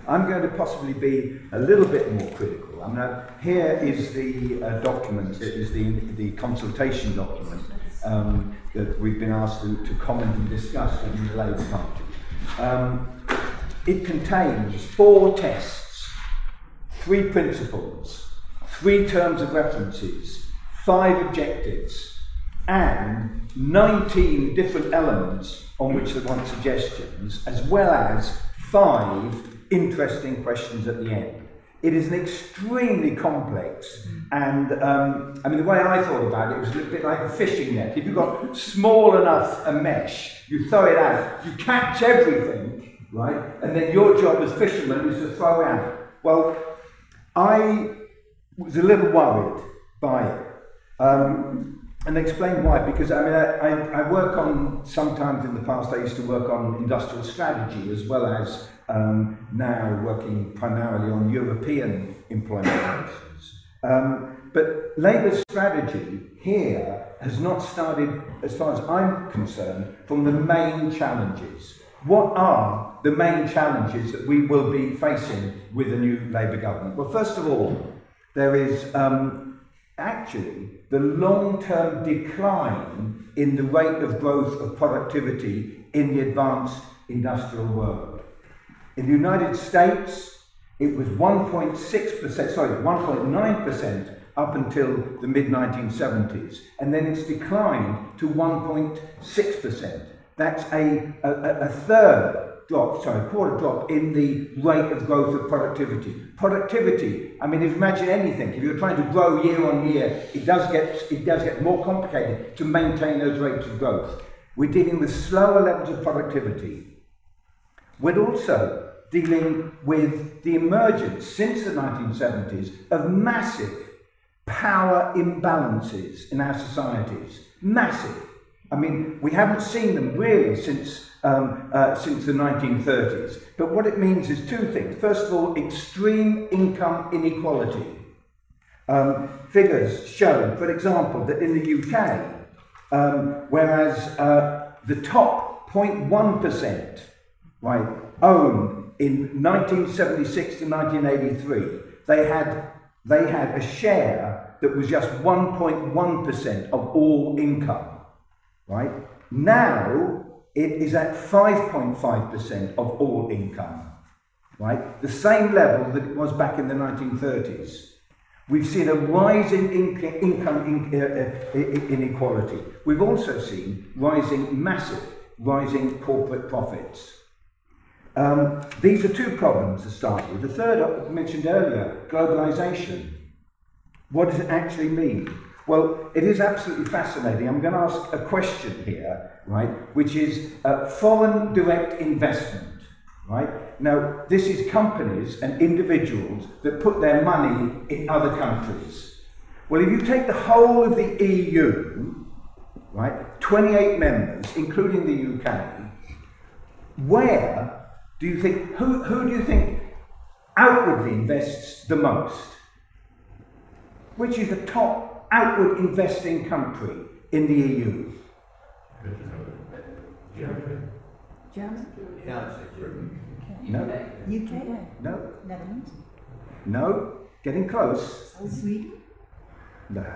I'm going to possibly be a little bit more critical. I mean, here is the document, it is the consultation document that we've been asked to comment and discuss in the Labour Party. It contains 4 tests, 3 principles, 3 terms of references, 5 objectives, and 19 different elements on which they want suggestions, as well as 5 interesting questions at the end. It is an extremely complex, and I mean, the way I thought about it was a little bit like a fishing net. If you've got small enough a mesh, you throw it out, you catch everything, right? And then your job as fisherman is to throw out. Well, I was a little worried by it. And explain why, because I mean, I work on, sometimes in the past I used to work on industrial strategy, as well as now working primarily on European employment relations. But Labour's strategy here has not started, as far as I'm concerned, from the main challenges. What are the main challenges that we will be facing with the new Labour government? Well, first of all, there is actually the long-term decline in the rate of growth of productivity in the advanced industrial world. In the United States, it was 1.9% up until the mid-1970s, and then it's declined to 1.6%. That's a third drop, quarter drop in the rate of growth of productivity. Productivity, I mean, if you imagine anything, if you're trying to grow year on year, it does get more complicated to maintain those rates of growth. We're dealing with slower levels of productivity. We're also dealing with the emergence since the 1970s of massive power imbalances in our societies. Massive. I mean, we haven't seen them really since the 1930s. But what it means is 2 things. First of all, extreme income inequality. Figures show, for example, that in the UK, whereas the top 0.1%, right, owned in 1976 to 1983, they had a share that was just 1.1% of all income. Right? Now, it is at 5.5% of all income, right? The same level that it was back in the 1930s. We've seen a rise in income inequality. We've also seen rising corporate profits. These are 2 problems to start with. The third, I mentioned earlier, globalization. What does it actually mean? Well, it is absolutely fascinating. I'm going to ask a question here, right, which is foreign direct investment, right? Now, this is companies and individuals that put their money in other countries. Well, if you take the whole of the EU, right, 28 members, including the UK, where do you think, who do you think outwardly invests the most? Which is the top outward investing country in the EU? Germany? No. UK? No. Netherlands? No. Getting close. Sweden? No.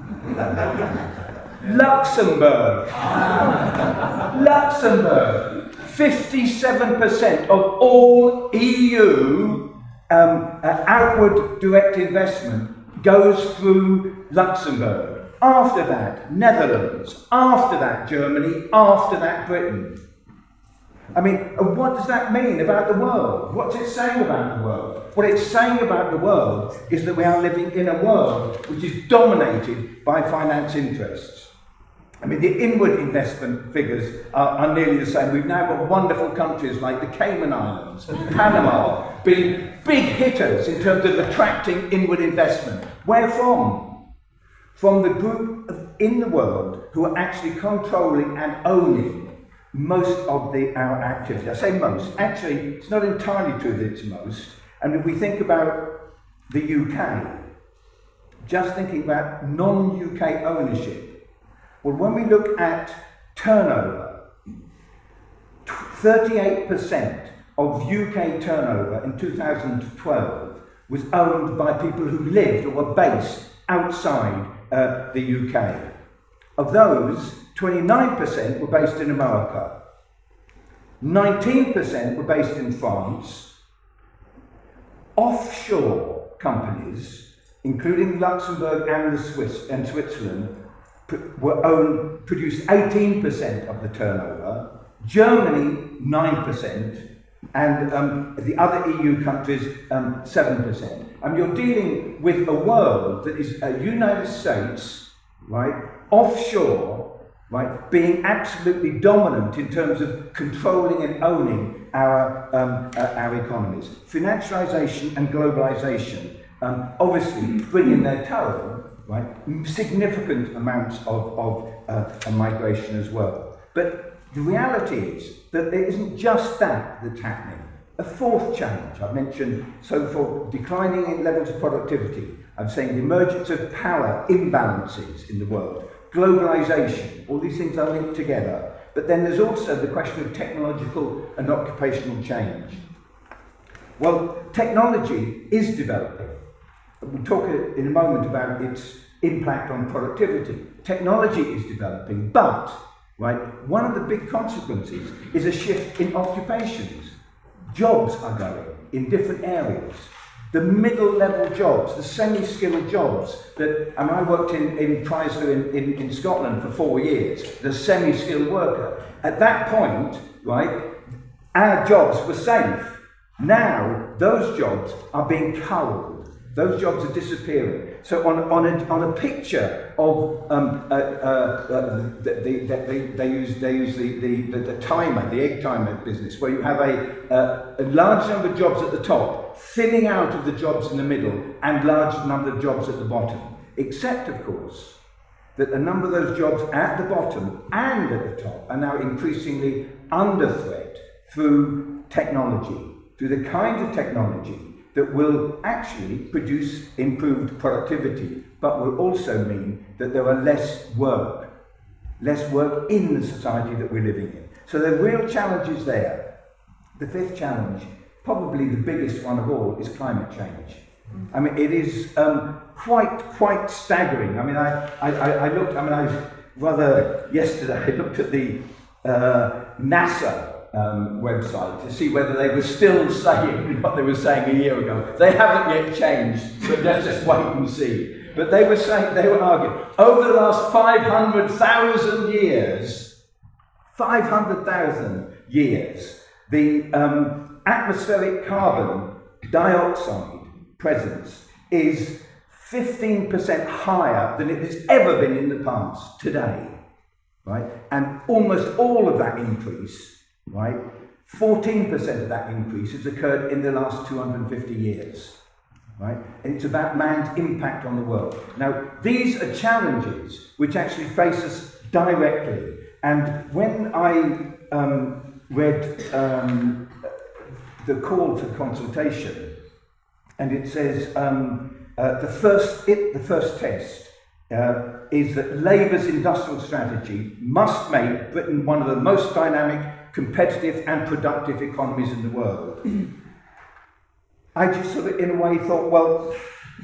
Luxembourg. Luxembourg. 57% of all EU outward direct investment goes through Luxembourg. After that, Netherlands. After that, Germany. After that, Britain. I mean, what does that mean about the world? What's it saying about the world? What it's saying about the world is that we are living in a world which is dominated by finance interests. I mean, the inward investment figures are nearly the same. We've now got wonderful countries like the Cayman Islands, Panama, being big hitters in terms of attracting inward investment. Where from? From the group in the world who are actually controlling and owning most of our activity. I say most. Actually, it's not entirely true that it's most. And if we think about the UK, just thinking about non-UK ownership, well, when we look at turnover, 38% of UK turnover in 2012 was owned by people who lived or were based outside the UK. Of those, 29% were based in America, 19% were based in France. Offshore companies, including Luxembourg and Switzerland, produced 18% of the turnover, Germany 9%, and the other EU countries 7%. And you're dealing with a world that is United States, right, offshore, right, being absolutely dominant in terms of controlling and owning our economies. Financialization and globalization obviously bring in their toll, right, significant amounts of migration as well. But the reality is that there isn't just that that's happening. A fourth challenge, I've mentioned so-called declining in levels of productivity. I'm saying the emergence of power imbalances in the world, globalization, all these things are linked together. But then there's also the question of technological and occupational change. Well, technology is developing. We'll talk in a moment about its impact on productivity. Technology is developing, but right, one of the big consequences is a shift in occupations. Jobs are going in different areas. The middle-level jobs, the semi-skilled jobs that, and I worked in Chrysler in Scotland for 4 years, the semi-skilled worker. At that point, right, our jobs were safe. Now, those jobs are being culled. Those jobs are disappearing. So on a picture of they use the timer, the egg timer business, where you have a large number of jobs at the top, thinning out of the jobs in the middle, and large number of jobs at the bottom. Except, of course, that a number of those jobs at the bottom and at the top are now increasingly under threat through technology, through the kind of technology that will actually produce improved productivity, but will also mean that there are less work in the society that we're living in. So there are real challenges there. The fifth challenge, probably the biggest one of all, is climate change. I mean, it is quite staggering. I mean, I looked, I mean, yesterday I looked at the NASA website to see whether they were still saying what they were saying a year ago. They haven't yet changed, but let's just wait and see. But they were saying, they were arguing, over the last 500,000 years, 500,000 years, the atmospheric carbon dioxide presence is 15% higher than it has ever been in the past today, right? And almost all of that increase, right, 14% of that increase has occurred in the last 250 years, right? And it's about man's impact on the world. Now, these are challenges which actually face us directly. And when I read the call for consultation, and it says the first test is that Labour's industrial strategy must make Britain one of the most dynamic, competitive and productive economies in the world. I just sort of, in a way, thought, well,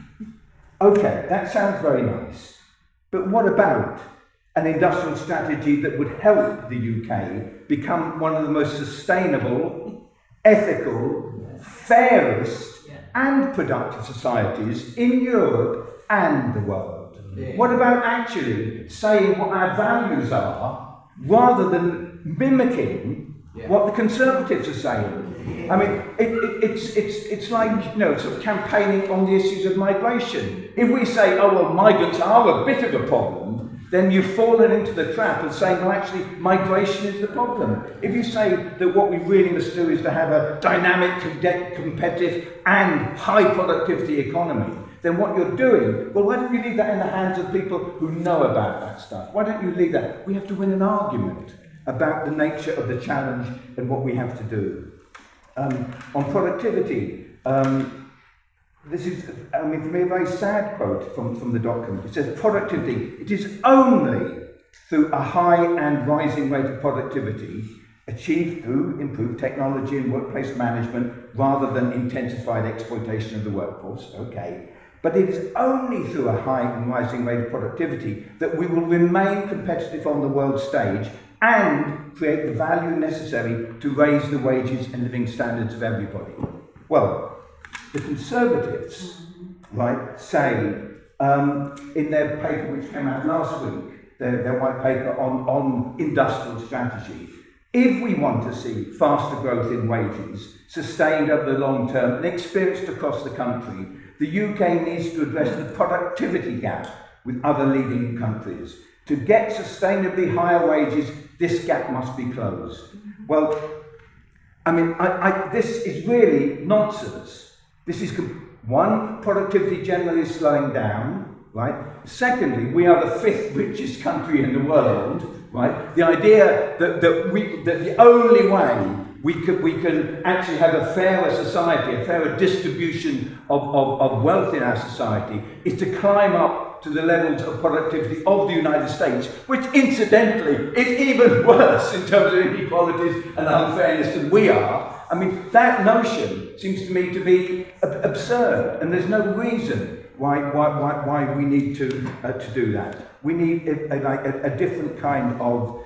okay, that sounds very nice, but what about an industrial strategy that would help the UK become one of the most sustainable, ethical, fairest and productive societies in Europe and the world? What about actually saying what our values are, rather than mimicking what the Conservatives are saying? I mean, it's like, you know, sort of campaigning on the issues of migration. If we say, oh, well, migrants are a bit of a problem, then you've fallen into the trap of saying, well, actually, migration is the problem. If you say that what we really must do is to have a dynamic, competitive and high productivity economy, then what you're doing, well, why don't you leave that in the hands of people who know about that stuff? Why don't you leave that? We have to win an argument about the nature of the challenge and what we have to do. On productivity, this is, I mean, for me, a very sad quote from the document. It says, productivity, it is only through a high and rising rate of productivity achieved through improved technology and workplace management rather than intensified exploitation of the workforce, okay. But it is only through a high and rising rate of productivity that we will remain competitive on the world stage and create the value necessary to raise the wages and living standards of everybody. Well, the Conservatives, right, say in their paper which came out last week, their white paper on industrial strategy, if we want to see faster growth in wages, sustained over the long term and experienced across the country, the UK needs to address the productivity gap with other leading countries. To get sustainably higher wages, this gap must be closed. Well, I mean, this is really nonsense. This is, one, productivity generally is slowing down, right? Secondly, we are the 5th richest country in the world, right? The idea that the only way we can actually have a fairer society, a fairer distribution of wealth in our society, is to climb up to the levels of productivity of the United States, which incidentally is even worse in terms of inequalities and unfairness than we are. I mean, that notion seems to me to be absurd, and there's no reason why we need to do that. We need a different kind of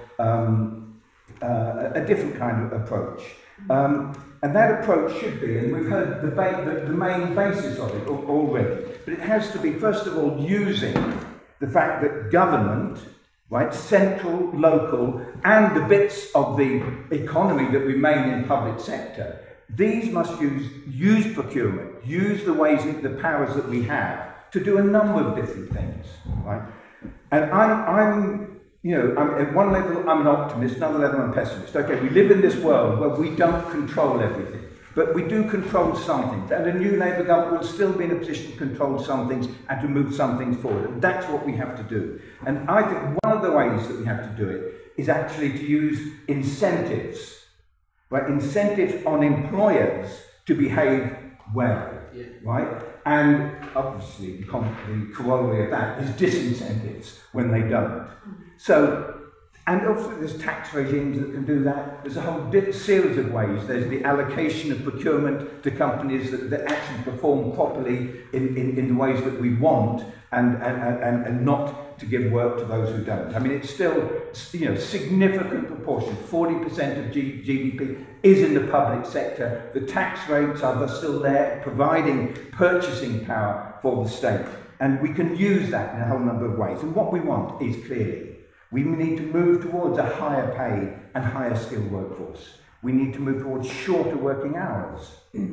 approach. And that approach should be, and we've heard the main basis of it already, but it has to be, first of all, using the fact that government, right, central, local, and the bits of the economy that remain in public sector, these must use procurement, use the ways, the powers that we have to do a number of different things, right? And I'm at one level I'm an optimist, another level I'm a pessimist. Okay, we live in this world where we don't control everything, but we do control some things, and a new Labour government will still be in a position to control some things and to move some things forward. And that's what we have to do. And I think one of the ways that we have to do it is actually to use incentives, right? Incentives on employers to behave well, right? And obviously the corollary of that is disincentives when they don't. So, and also there's tax regimes that can do that. There's a whole series of ways. There's the allocation of procurement to companies that actually perform properly in the ways that we want, and not to give work to those who don't. I mean, it's still, significant proportion, 40% of GDP is in the public sector. The tax rates are still there, providing purchasing power for the state. And we can use that in a whole number of ways. And what we want is clearly, we need to move towards a higher paid and higher skilled workforce. We need to move towards shorter working hours.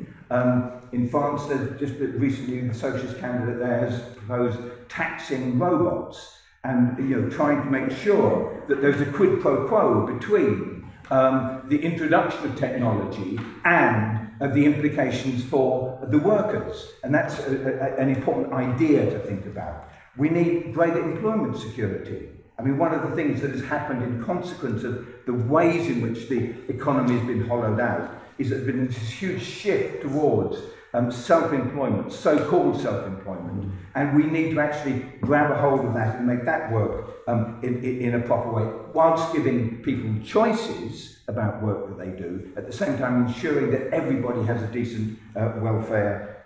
In France, there's just recently the socialist candidate there has proposed taxing robots and trying to make sure that there's a quid pro quo between the introduction of technology and the implications for the workers. And that's an important idea to think about. We need greater employment security. I mean, one of the things that has happened in consequence of the ways in which the economy has been hollowed out is that there's been this huge shift towards self-employment, so-called self-employment, and we need to actually grab a hold of that and make that work in a proper way, whilst giving people choices about work that they do, at the same time ensuring that everybody has a decent welfare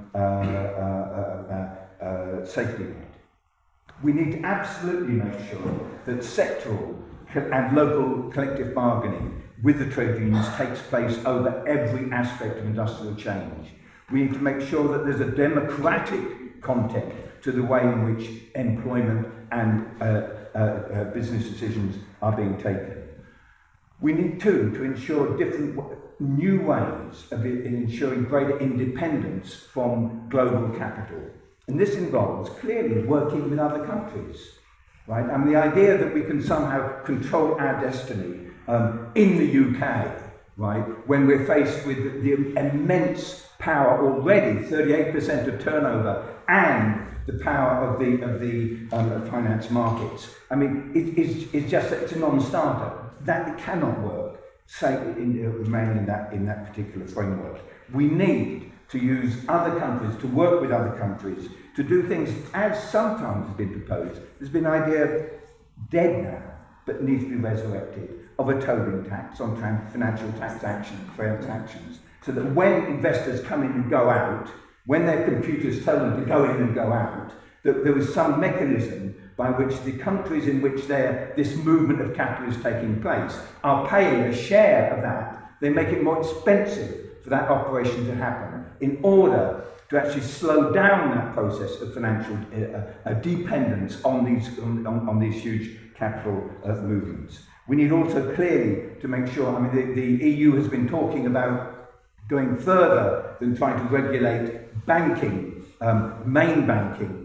safety net. We need to absolutely make sure that sectoral and local collective bargaining with the trade unions takes place over every aspect of industrial change. We need to make sure that there's a democratic content to the way in which employment and business decisions are being taken. We need to ensure different new ways of ensuring greater independence from global capital. And this involves clearly working with other countries, right? And the idea that we can somehow control our destiny in the UK, right, when we're faced with the immense power already, 38% of turnover, and the power of the finance markets. I mean, it's a non-starter. That cannot work. Remain in that particular framework. We need to use other countries, to work with other countries, to do things as sometimes has been proposed. There's been an idea, dead now, but needs to be resurrected, of a Tobin tax on financial transactions, so that when investors come in and go out, when their computers tell them to go in and go out, that there is some mechanism by which the countries in which this movement of capital is taking place are paying a share of that. They make it more expensive for that operation to happen in order to actually slow down that process of financial dependence on these huge capital movements. We need also clearly to make sure, I mean, the EU has been talking about going further than trying to regulate banking, main banking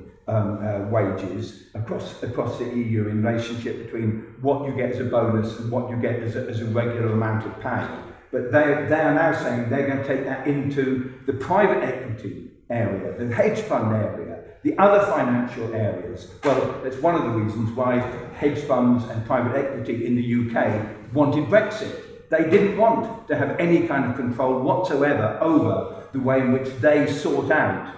wages across the EU in relationship between what you get as a bonus and what you get as a regular amount of pay. But they are now saying they're going to take that into the private equity area, the hedge fund area, the other financial areas. Well, that's one of the reasons why hedge funds and private equity in the UK wanted Brexit. They didn't want to have any kind of control whatsoever over the way in which they sort out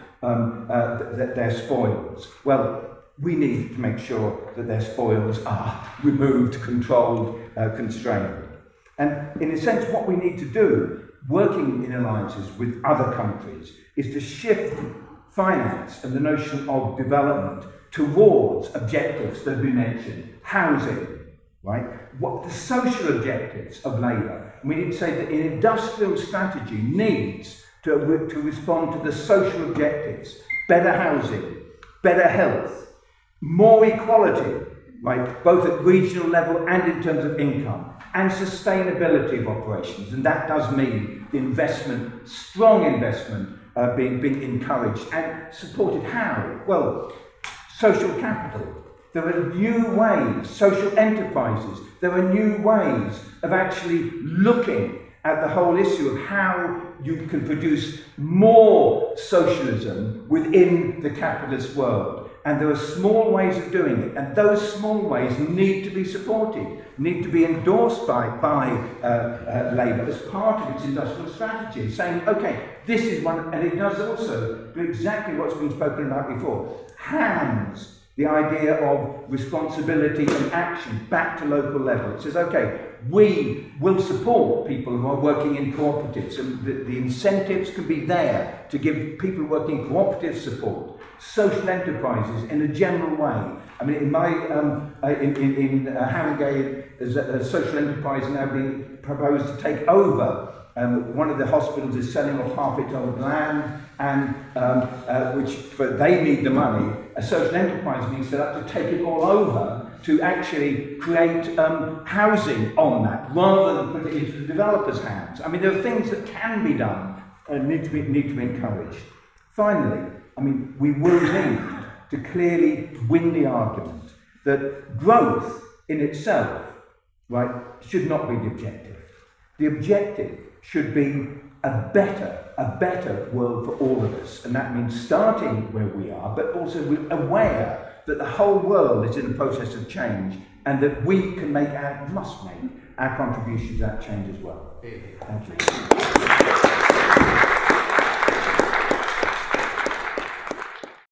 their spoils. Well, we need to make sure that their spoils are removed, controlled, constrained. And in a sense, what we need to do, working in alliances with other countries, is to shift finance and the notion of development towards objectives that have been mentioned. Housing, right? What the social objectives of labour. And we need to say that an industrial strategy needs to respond to the social objectives. Better housing, better health, more equality, right? Both at regional level and in terms of income, and sustainability of operations. And that does mean investment, strong investment, being encouraged and supported. How? Well, social capital. There are new ways, social enterprises, there are new ways of actually looking at the whole issue of how you can produce more socialism within the capitalist world. And there are small ways of doing it, and those small ways need to be supported, need to be endorsed by Labour as part of its industrial strategy, saying, okay, this is one, and it does also do exactly what's been spoken about before. Hands the idea of responsibility and action back to local level. It says, okay, we will support people who are working in cooperatives, and the incentives can be there to give people working in cooperatives support. Social enterprises in a general way. I mean, in my in Harringay, there's a social enterprise now being proposed to take over. One of the hospitals is selling off half its old land, and they need the money. A social enterprise being set up to take it all over to actually create housing on that, rather than put it into the developers' hands. I mean, there are things that can be done and need to be encouraged. Finally, I mean, we will need to clearly win the argument that growth in itself, right, should not be the objective. The objective should be a better world for all of us. And that means starting where we are, but also we're aware that the whole world is in a process of change, and that we can must make our contribution to that change as well. Thank you.